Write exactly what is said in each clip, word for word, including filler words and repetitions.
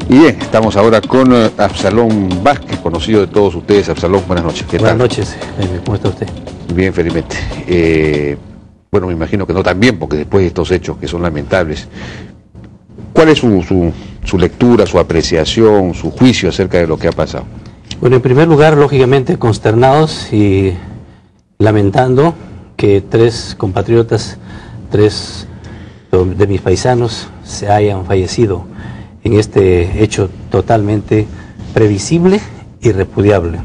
Y bien, estamos ahora con uh, Absalón Vázquez, conocido de todos ustedes. Absalón, buenas noches. ¿Qué buenas tal? noches, Jaime. ¿Cómo está usted? Bien, felizmente. Eh, bueno, me imagino que no tan bien, porque después de estos hechos que son lamentables, ¿cuál es su, su, su lectura, su apreciación, su juicio acerca de lo que ha pasado? Bueno, en primer lugar, lógicamente consternados y lamentando que tres compatriotas, tres de mis paisanos se hayan fallecido en este hecho totalmente previsible y repudiable.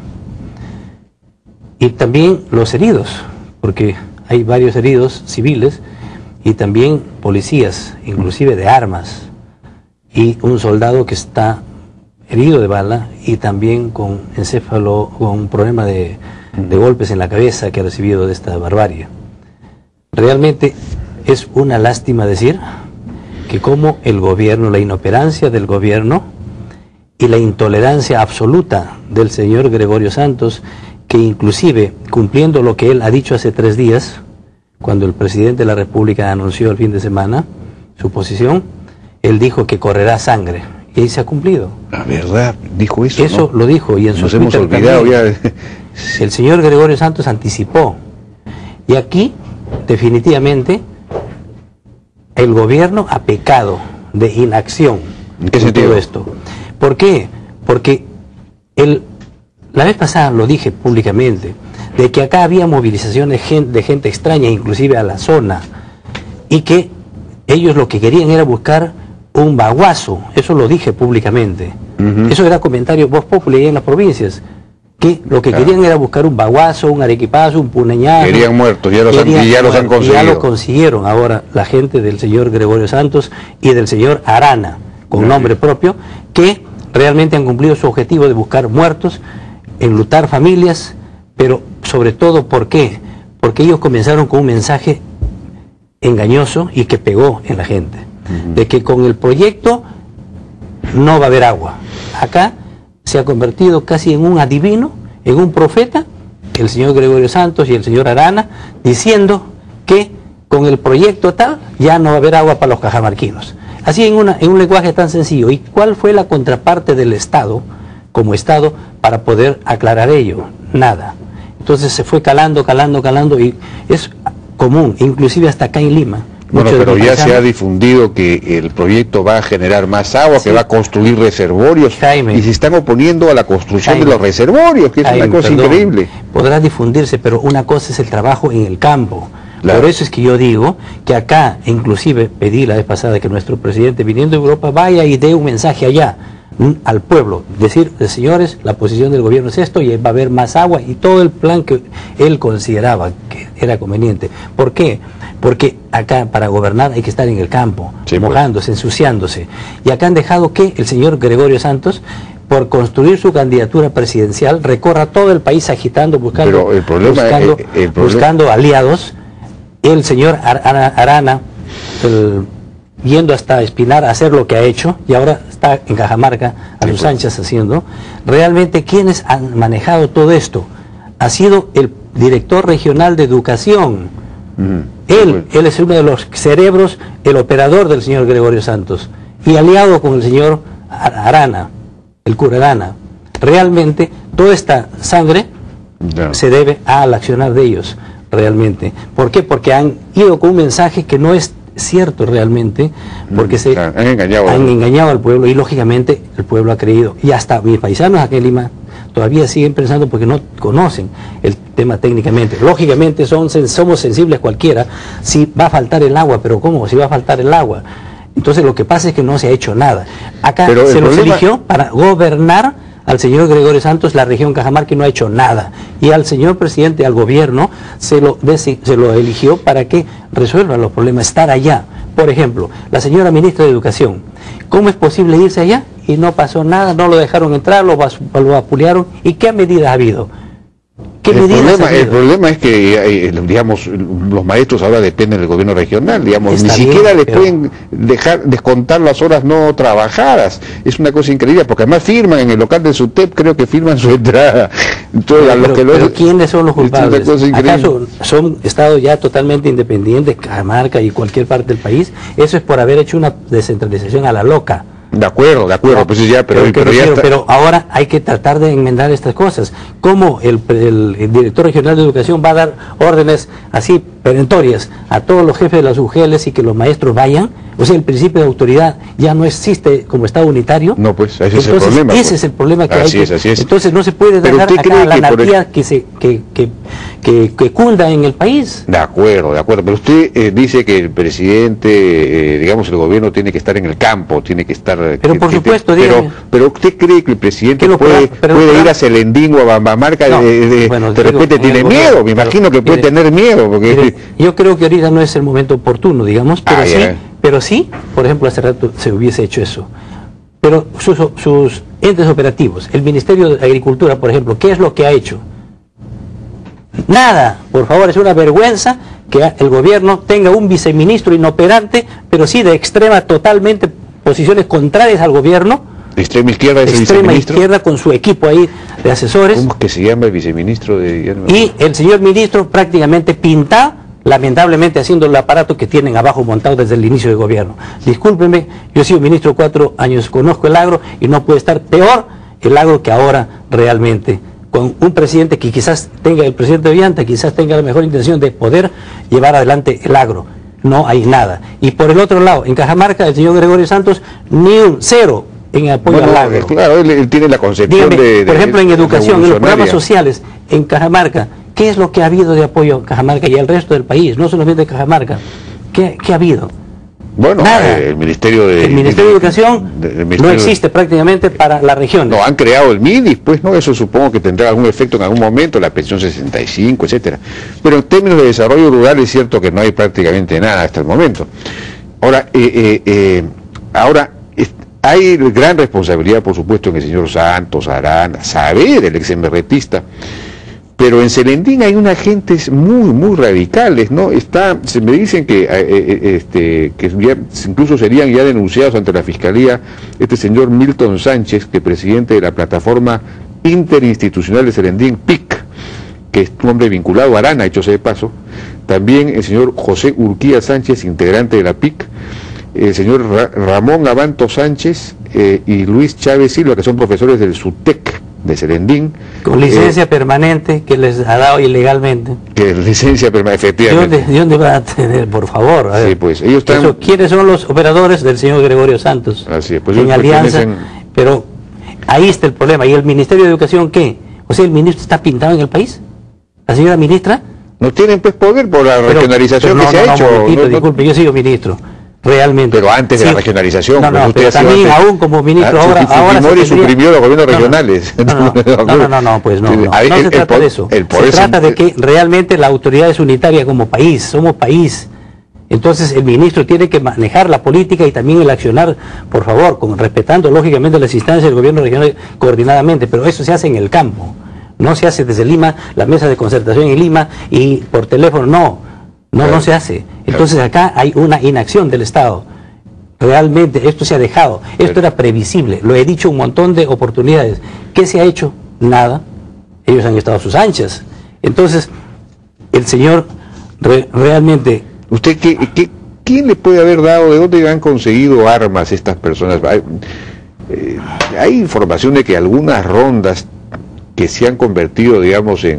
Y también los heridos, porque hay varios heridos civiles y también policías, inclusive de armas, y un soldado que está herido de bala y también con encéfalo, con un problema de, de golpes en la cabeza que ha recibido de esta barbarie. Realmente es una lástima decir que como el gobierno, la inoperancia del gobierno y la intolerancia absoluta del señor Gregorio Santos, que inclusive cumpliendo lo que él ha dicho hace tres días, cuando el presidente de la República anunció el fin de semana su posición, él dijo que correrá sangre, y ahí se ha cumplido. La verdad, dijo eso, Eso ¿no? lo dijo, y en Nos su hemos Twitter olvidado también, ya. el señor Gregorio Santos anticipó. Y aquí, definitivamente, el gobierno ha pecado de inacción ¿En qué en sentido? todo esto. ¿Por qué? Porque el, la vez pasada lo dije públicamente, de que acá había movilizaciones de gente, de gente extraña, inclusive a la zona, y que ellos lo que querían era buscar un baguazo. Eso lo dije públicamente. Uh-huh. Eso era comentario voz populi en las provincias, que lo que claro. querían era buscar un baguazo, un arequipazo, un puneñazo. Querían muertos, ya los, querían, han, y ya los han conseguido. Ya lo consiguieron ahora la gente del señor Gregorio Santos y del señor Arana, con uh-huh. nombre propio, que realmente han cumplido su objetivo de buscar muertos, enlutar familias, pero sobre todo, ¿por qué? Porque ellos comenzaron con un mensaje engañoso y que pegó en la gente, uh-huh. de que con el proyecto no va a haber agua. Acá se ha convertido casi en un adivino, en un profeta, el señor Gregorio Santos y el señor Arana, diciendo que con el proyecto tal ya no va a haber agua para los cajamarquinos. Así en, una, en un lenguaje tan sencillo. ¿Y cuál fue la contraparte del Estado, como Estado, para poder aclarar ello? Nada. Entonces se fue calando, calando, calando, y es común, inclusive hasta acá en Lima. Bueno, pero ya se ha difundido que el proyecto va a generar más agua, sí. que va a construir reservorios, Jaime, y se están oponiendo a la construcción Jaime, de los reservorios, que es Jaime, una cosa perdón, increíble. Podrá difundirse, pero una cosa es el trabajo en el campo. Claro. Por eso es que yo digo que acá, inclusive pedí la vez pasada que nuestro presidente, viniendo de Europa, vaya y dé un mensaje allá al pueblo, decir, señores, la posición del gobierno es esto y va a haber más agua, y todo el plan que él consideraba que era conveniente. ¿Por qué? Porque acá para gobernar hay que estar en el campo, sí, mojándose, pues. ensuciándose. Y acá han dejado que el señor Gregorio Santos, por construir su candidatura presidencial, recorra todo el país agitando, buscando, el problema, buscando, el, el problema... buscando aliados. El señor Arana, el, yendo hasta Espinar a hacer lo que ha hecho, y ahora está en Cajamarca a sus anchas haciendo. Realmente, ¿quiénes han manejado todo esto? Ha sido el director regional de educación. Uh-huh. Él, él es uno de los cerebros, el operador del señor Gregorio Santos, y aliado con el señor Arana, el cura Arana. Realmente, toda esta sangre no. se debe al accionar de ellos, realmente. ¿Por qué? Porque han ido con un mensaje que no es cierto realmente, porque se han engañado, han engañado al pueblo, y lógicamente el pueblo ha creído, y hasta mis paisanos aquí en Lima todavía siguen pensando porque no conocen el tema técnicamente. Lógicamente son, somos sensibles cualquiera, si va a faltar el agua, pero ¿cómo? Si va a faltar el agua. Entonces lo que pasa es que no se ha hecho nada. Acá pero se los problema... eligió para gobernar al señor Gregorio Santos, la región Cajamarca, no ha hecho nada. Y al señor presidente, al gobierno, se lo, se lo eligió para que resuelvan los problemas, estar allá. Por ejemplo, la señora ministra de Educación, ¿cómo es posible irse allá? Y no pasó nada, no lo dejaron entrar, lo, lo vapulearon. ¿Y qué medidas ha habido? ¿Qué el, medidas problema, ha habido? El problema es que, eh, digamos, los maestros ahora dependen del gobierno regional, digamos, Está ni bien, siquiera les pero... pueden dejar descontar las horas no trabajadas. Es una cosa increíble, porque además firman en el local de su T E P, creo que firman su entrada. Entonces, pero, los pero, que pero los... ¿quiénes son los culpables? ¿Acaso son, son estados ya totalmente independientes, Cajamarca y cualquier parte del país? Eso es por haber hecho una descentralización a la loca. De acuerdo, de acuerdo, No, pues ya, pero, pero, pero, ya pero, está. pero ahora hay que tratar de enmendar estas cosas. ¿Cómo el, el, el director regional de educación va a dar órdenes así perentorias a todos los jefes de las U G Ls y que los maestros vayan? O sea, el principio de autoridad ya no existe como Estado unitario. No, pues ese Entonces, es el problema. Ese pues. es el problema que así hay. Es, que, así es. Entonces no se puede Pero dejar usted acá cree la que por anarquía el- que, se, que, que, que, que cunda en el país. De acuerdo, de acuerdo. Pero usted eh, dice que el presidente, eh, digamos, el gobierno tiene que estar en el campo, tiene que estar... eh, Pero que- por que- supuesto, pero, dígame. pero usted cree que el presidente Que lo puede, podrá- pero puede podrá- ir a Celendín o a Bambamarca, No, de, de- bueno, de digo, repente en tiene el miedo, gobierno, me imagino pero, que puede mire, tener miedo, porque... Mire, yo creo que ahorita no es el momento oportuno, digamos, pero Ah, sí, ya. pero sí, por ejemplo, hace rato se hubiese hecho eso. Pero sus, sus entes operativos, el Ministerio de Agricultura, por ejemplo, ¿qué es lo que ha hecho? Nada, por favor, es una vergüenza que el gobierno tenga un viceministro inoperante, pero sí de extrema, totalmente posiciones contrarias al gobierno, De extrema izquierda es el extrema viceministro. izquierda con su equipo ahí de asesores. ¿Cómo es que se llama el viceministro de... ya no me Y acuerdo. el señor ministro prácticamente pinta, lamentablemente haciendo el aparato que tienen abajo montado desde el inicio del gobierno. Discúlpeme, yo he sido ministro cuatro años, conozco el agro y no puede estar peor el agro que ahora realmente. Con un presidente que quizás tenga, el presidente Ollanta, quizás tenga la mejor intención de poder llevar adelante el agro. No hay nada. Y por el otro lado, en Cajamarca, el señor Gregorio Santos, ni un cero en apoyo Bueno, al agro. claro, él, él tiene la concepción Dígame, de, de... por ejemplo, en educación, en los programas revolucionaria. sociales, en Cajamarca, ¿qué es lo que ha habido de apoyo a Cajamarca y al resto del país? No solamente a Cajamarca. ¿Qué, qué ha habido? Bueno, Nada. eh, el Ministerio de... El Ministerio de Educación de- del no Ministerio de- existe prácticamente para la región. No, han creado el MIDIS, pues, ¿no? Eso supongo que tendrá algún efecto en algún momento, la pensión sesenta y cinco, etcétera. Pero en términos de desarrollo rural es cierto que no hay prácticamente nada hasta el momento. Ahora, eh, eh, eh, ahora es- hay gran responsabilidad, por supuesto, en el señor Santos, Arana, Saber, el ex emerretista. Pero en Celendín hay unas gentes muy, muy radicales, ¿no? Está, se me dicen que, eh, eh, este, que ya, incluso serían ya denunciados ante la Fiscalía este señor Milton Sánchez, que es presidente de la plataforma interinstitucional de Celendín, P I C, que es un hombre vinculado a Arana, hecho sea de paso. También el señor José Urquía Sánchez, integrante de la P I C, el señor Ra- Ramón Abanto Sánchez eh, y Luis Chávez Silva, que son profesores del SUTEC de Celendín. Con licencia permanente que les ha dado ilegalmente. Que es licencia permanente, ¿De efectivamente. dónde, de dónde van a tener, por favor? A Sí, ver. pues ellos están... Eso, ¿quiénes son los operadores del señor Gregorio Santos? Así es, pues en ellos alianza, pertenecen- pero ahí está el problema. ¿Y el Ministerio de Educación qué? O sea, ¿el ministro está pintado en el país? ¿La señora ministra? No tienen pues poder por la Pero- regionalización pero no, que se no, ha no, hecho. momentito, No, no- disculpe, yo he sido ministro, realmente. Pero antes de Sí. la regionalización. No, pues no, usted pero ha sido también antes- aún como ministro, Ah, ahora, Fujimori ahora se tendría- suprimió los gobiernos No, no. regionales. No, no, no, no, no, no, pues no, no, Ahí no el- se el trata po- de eso. el poder Se trata se- de que realmente la autoridad es unitaria como país, somos país. Entonces el ministro tiene que manejar la política y también el accionar, por favor, con, respetando lógicamente las instancias del gobierno regional coordinadamente, pero eso se hace en el campo, no se hace desde Lima, la mesa de concertación en Lima y por teléfono, no, no, Claro. no se hace. Entonces acá hay una inacción del Estado. Realmente esto se ha dejado, esto era previsible, lo he dicho un montón de oportunidades. ¿Qué se ha hecho? Nada. Ellos han estado a sus anchas. Entonces, el señor re- realmente... ¿Usted qué, qué, quién le puede haber dado, de dónde han conseguido armas estas personas? Hay, eh, hay información de que algunas rondas que se han convertido, digamos, en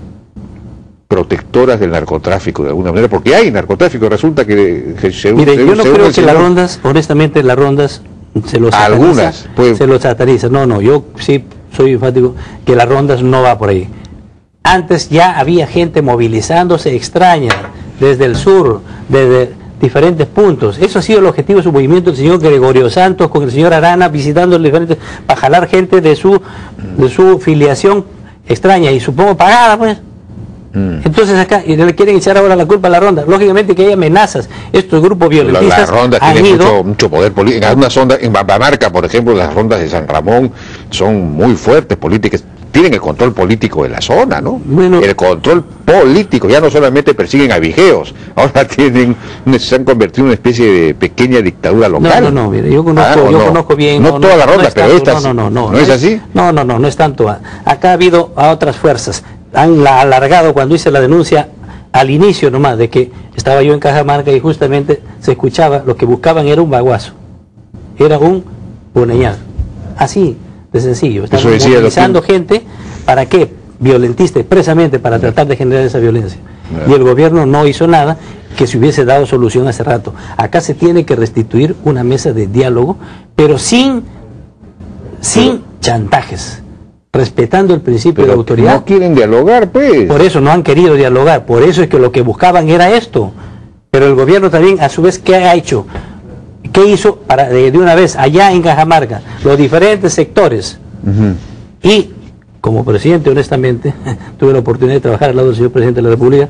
protectoras del narcotráfico de alguna manera, porque hay narcotráfico, resulta que... que según- Mire, según- yo no según creo el que las señor- rondas, honestamente las rondas se los Algunas, sataniza, pues. se los sataniza. No, no, yo sí soy enfático que las rondas no va por ahí. Antes ya había gente movilizándose extraña desde el sur, desde diferentes puntos. Eso ha sido el objetivo de su movimiento, el señor Gregorio Santos con el señor Arana visitando los diferentes, para jalar gente de su, de su filiación extraña y supongo pagada, pues. Mm. Entonces acá y le quieren echar ahora la culpa a la ronda. Lógicamente que hay amenazas. Estos grupos La, violentistas la ronda han tiene ido... mucho, mucho poder político. En algunas ondas, en Bambamarca, por ejemplo, las rondas de San Ramón son muy fuertes políticas. Tienen el control político de la zona, ¿no? Bueno. El control político. Ya no solamente persiguen a vigeos, ahora tienen, se han convertido en una especie de pequeña dictadura No, local. no, no, mire, yo conozco, Ah, ¿o yo no? conozco bien. No, toda la ronda, es pero tanto, estas. No, no, no, no. ¿No es así? No, no, no, no es tanto. Acá ha habido a otras fuerzas. Han la- alargado cuando hice la denuncia al inicio nomás de que estaba yo en Cajamarca y justamente se escuchaba, lo que buscaban era un baguazo. Era un una señal. Así de sencillo. Estamos Eso decía, movilizando doctor. gente, ¿para qué? Violentista, expresamente para tratar de generar esa violencia. Claro. Y el gobierno no hizo nada que se hubiese dado solución hace rato. Acá se tiene que restituir una mesa de diálogo, pero sin, sin chantajes, respetando el principio Pero de autoridad. no quieren dialogar, pues. Por eso no han querido dialogar, por eso es que lo que buscaban era esto. Pero el gobierno también, a su vez, ¿qué ha hecho? ¿Qué hizo para de, de una vez allá en Cajamarca? Los diferentes sectores. Uh-huh. Y como presidente, honestamente, tuve la oportunidad de trabajar al lado del señor presidente de la República,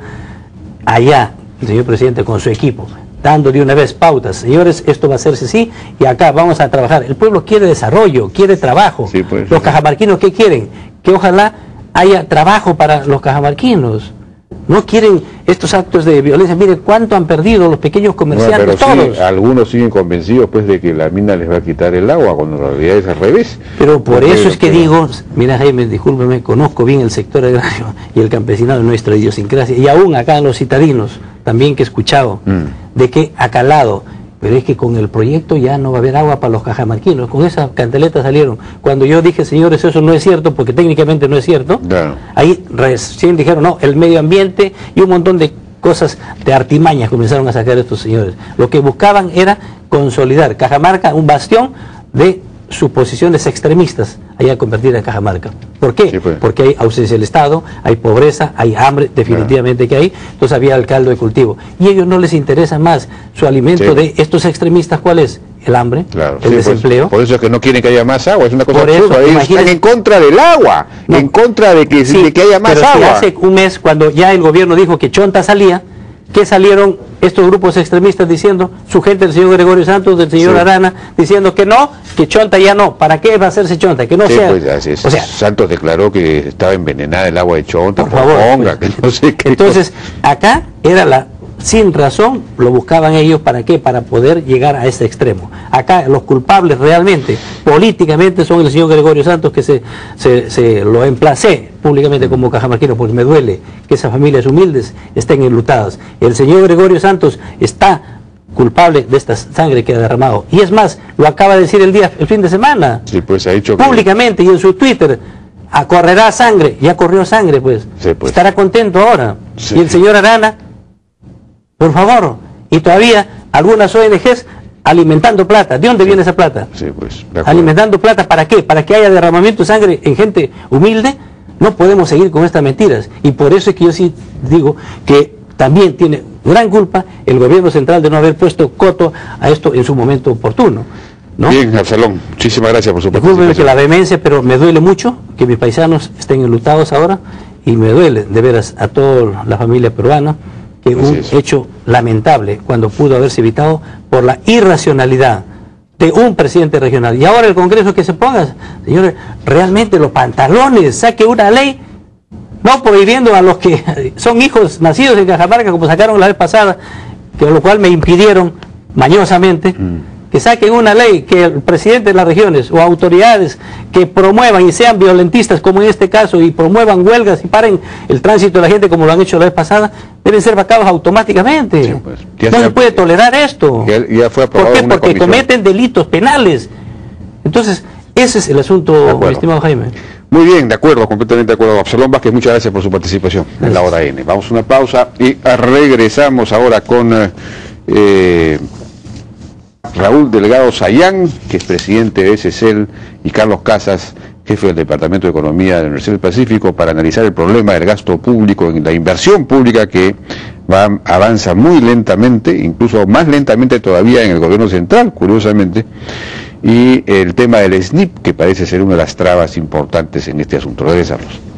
allá, el señor presidente con su equipo, dando de una vez pautas. Señores, esto va a hacerse así y acá vamos a trabajar. El pueblo quiere desarrollo, quiere trabajo. Sí, pues, los sí. cajamarquinos, ¿qué quieren? Que ojalá haya trabajo para los cajamarquinos. No quieren estos actos de violencia. Miren cuánto han perdido los pequeños Bueno, comerciantes, pero sí, todos. algunos siguen convencidos pues de que la mina les va a quitar el agua, cuando en realidad es al revés. Pero por Porque- eso es que pero- digo, mira Jaime, discúlpeme, conozco bien el sector agrario y el campesinado de nuestra idiosincrasia, y aún acá en los citadinos, también que he escuchado, Mm. de que ha calado, pero es que con el proyecto ya no va a haber agua para los cajamarquinos, con esa canteleta salieron. Cuando yo dije, señores, eso no es cierto, porque técnicamente no es cierto, Claro. ahí recién dijeron, no, el medio ambiente y un montón de cosas de artimañas comenzaron a sacar estos señores. Lo que buscaban era consolidar Cajamarca, un bastión de sus posiciones extremistas, allá convertida en Cajamarca. ¿Por qué? Sí, pues. Porque hay ausencia del Estado, hay pobreza, hay hambre, definitivamente que hay, entonces había el caldo de cultivo. Y a ellos no les interesa más su alimento Sí. de estos extremistas, ¿cuál es? El hambre, Claro, el sí, pues, desempleo. por eso es que no quieren que haya más agua, es una cosa Por eso, absurda. Ellos imagínese- están en contra del agua, No. en contra de que, Sí, de que haya más pero si agua. hace un mes, cuando ya el gobierno dijo que Chonta salía, ¿qué salieron estos grupos extremistas diciendo? Su gente, el señor Gregorio Santos, del señor Sí. Arana, diciendo que no, que Chonta ya no. ¿Para qué va a hacerse Chonta? Que no Sí, sea. pues, así es. O sea, Santos declaró que estaba envenenada el agua de Chonta, por favor. ponga, pues, que no sé qué. entonces, acá era la, sin razón, lo buscaban ellos, ¿para qué? Para poder llegar a ese extremo. Acá los culpables realmente, políticamente, son el señor Gregorio Santos, que se, se, se lo emplacé públicamente como cajamarquino, porque me duele que esas familias humildes estén enlutadas. El señor Gregorio Santos está culpable de esta sangre que ha derramado. Y es más, lo acaba de decir el día, el fin de semana, Sí, pues ha dicho que... públicamente y en su Twitter, a correrá sangre, ya corrió sangre, pues. Sí, pues. Estará contento ahora. Sí. Y el señor Arana, por favor, y todavía algunas O N Ges alimentando plata. ¿De dónde viene esa plata? Sí, pues, de acuerdo. Alimentando plata, ¿para qué? Para que haya derramamiento de sangre en gente humilde. No podemos seguir con estas mentiras. Y por eso es que yo sí digo que también tiene gran culpa el gobierno central de no haber puesto coto a esto en su momento oportuno, ¿no? Bien, Absalón, muchísimas gracias por su Discúlpeme que participación. la vehemencia, pero me duele mucho que mis paisanos estén enlutados ahora, y me duele de veras a toda la familia peruana que Así un es. hecho lamentable cuando pudo haberse evitado por la irracionalidad de un presidente regional. Y ahora el Congreso que se ponga, señores, realmente los pantalones, saque una ley, no prohibiendo a los que son hijos nacidos en Cajamarca, como sacaron la vez pasada, que lo cual me impidieron mañosamente, que saquen una ley que el presidente de las regiones o autoridades que promuevan y sean violentistas, como en este caso, y promuevan huelgas y paren el tránsito de la gente como lo han hecho la vez pasada, deben ser vacados automáticamente. Sí, pues, ya no se se ha- puede tolerar esto. Ya, ya fue ¿Por aprobado qué? en una Porque comisión. cometen delitos penales. Entonces, ese es el asunto, acuerdo. mi estimado Jaime. Muy bien, de acuerdo, completamente de acuerdo. Absalón Vázquez, muchas gracias por su participación en la hora N. Vamos a una pausa y regresamos ahora con eh, eh, Raúl Delgado Sayán, que es presidente de S E C E L, y Carlos Casas, jefe del Departamento de Economía de la Universidad del Pacífico, para analizar el problema del gasto público, en la inversión pública que va, avanza muy lentamente, incluso más lentamente todavía en el gobierno central, curiosamente, y el tema del S N I P, que parece ser una de las trabas importantes en este asunto. Regresamos.